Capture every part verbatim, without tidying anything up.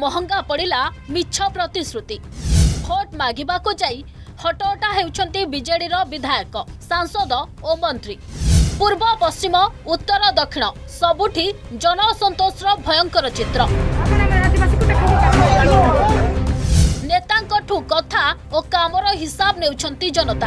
महंगा पड़िला मिछ प्रतिश्रुति। भोट मागिबा को जाई हटहटा हेउछंती बीजेडी रो विधायक, सांसद और मंत्री। पूर्व पश्चिम उत्तर दक्षिण सबुठी जनअसंतोषर भयंकर चित्र। नेतांकठू कथा और कामर हिसाब नेउछंती जनता।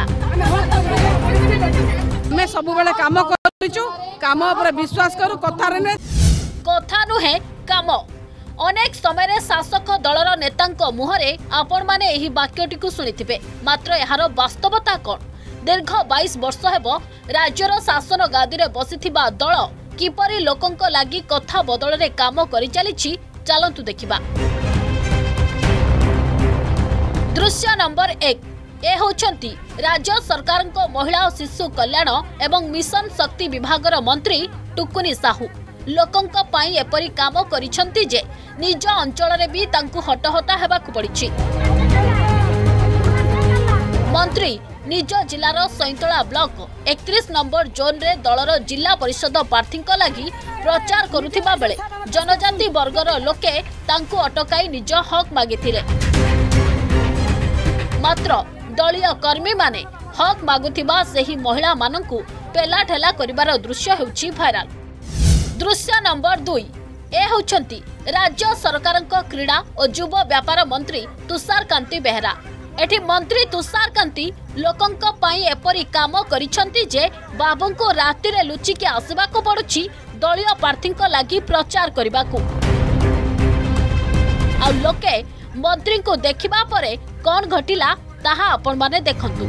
मैं सब बेले काम करूछु, काम ऊपर विश्वास करू, कथा रे कथा नुहे काम। अनेक समय शासक दलर नेतांक मुहरे आपण माने एही वाक्यटी को सुनिथिबे, मात्र एहार वास्तवता कोन? दीर्घ बाईस वर्ष हेबो राज्यर शासन गादी रे बसिथिबा दल किपरि लोकंक लागि कथा बदल रे काम करि चलिछि, चलंतु देखिबा। दृश्य नंबर एक। ए होछंती राज्य सरकार को महिला और शिशु कल्याण एवं मिशन शक्ति विभागर मंत्री टुकुनी साहू लोकंक पाई एपरी काम करिछंती जे निज अंचल रे भी तांकु हटहटा हेबाकु पड़िछि। मंत्री निज जिलार सैंतला ब्लॉक इकतीस नंबर जोन रे दलर जिला परिषद प्रार्थी लगी प्रचार करुथिबा बेले जनजाति वर्गर लोके तांकु अटकाई निज हक मागिथिले। मात्र दलीय कर्मी माने हक मागुथिबा सेही महिला मानंकु पेला ठेला करिबार दृश्य हेउछि भाइराल। दृश्य नंबर दुई। ए होछंती राज्य सरकारक क्रीड़ा और युव व्यापार मंत्री तुषार कांति बेहरा। एठी मंत्री तुषार कांति लोकंक पाई एपरी काम करिछंती जे बाबूंको राति रे लुचिके आसीबाको पड़ुछि दलीय प्रार्थीक लागि प्रचार करिबाकू। आ लोके मंत्री को देखिबा परे कोन घटिला ताहा आपण माने देखंतु।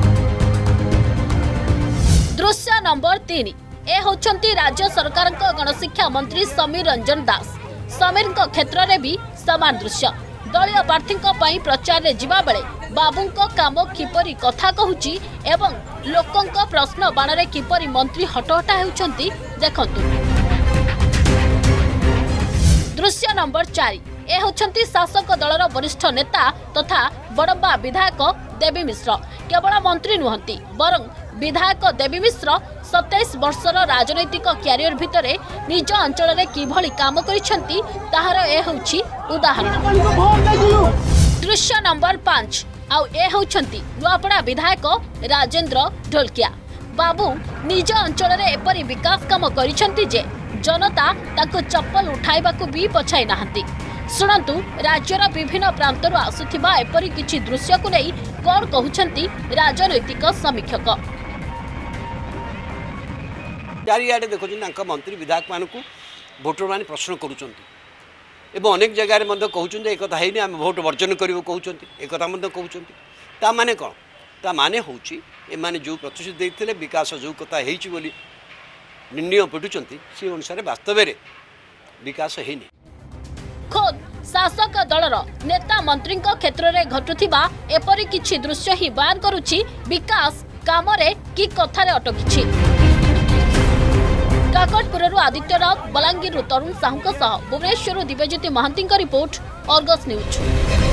दृश्य नंबर तीन। ए होछंती राज्य सरकार गणशिक्षा मंत्री समीर रंजन दास। समीर क्षेत्र में भी समान दृश्य। दलीय प्रार्थी प्रचार रे जिबा बेले बाबूंको काम किपरि कथा कहूची एवं लोकंक प्रश्न बाणरे किपरि मंत्री हटहटा हेउछंती देखंतु। दृश्य नंबर चार। ए होछंती शासक दलर वरिष्ठ नेता तथा बड़म्बा विधायक देवी मिश्र। केवल मंत्री नुहंती बरं विधायक देवी मिश्र सत्ताईस वर्षर राजनैतिक क्यारियर भितरे निज अंचल रे किभଳି काम करिसंती ताहार ए होछि उदाहरण। दृश्य नंबर पाँच। आउ ए होछंती नुआपड़ा विधायक राजेंद्र ढोलकिया। बाबू निज अंचल रे एपरि विकास काम करिसंती जे जनता ताको चप्पल उठाइबाकू भी पछाई नाहंती। शुणु राज्यर विभिन्न प्रांतर आसुथिबा एपरि किछि दृश्य को नहीं कौन कहउछंती राजनैतिक समीक्षक। चारिआडे देखुं मंत्री विधायक मानक भोटर मैंने प्रश्न करुँच अनेक जगार कहते एक है आम भोट वर्जन करूँ कहते एक कहते माने कौन ता माने हूँ एमाने जो प्रतिश्रुति देते विकास जो कथा होली निर्णय पिटुंट से अनुसार वास्तव में विकास है। खोद शासक दलर नेता मंत्री क्षेत्र में घटुथिबा एपरि किछि दृश्य ही बयान करुछि विकास कामरे कि कथारे अटकिछि। काकटपुररु आदित्य राउत, बलांगीरु Tarun Sahu Bhubaneswar Dibyajyoti Mohanty report, Argus news.